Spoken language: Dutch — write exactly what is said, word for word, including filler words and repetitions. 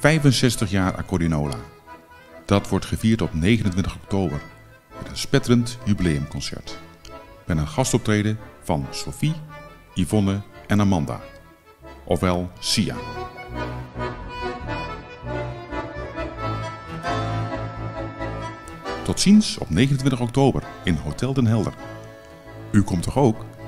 vijfenzestig jaar Accordeonola. Dat wordt gevierd op negenentwintig oktober met een spetterend jubileumconcert. Met een gastoptreden van Sophie, Yvonne en Amanda. Ofwel Sia. Tot ziens op negenentwintig oktober in Hotel Den Helder. U komt toch ook?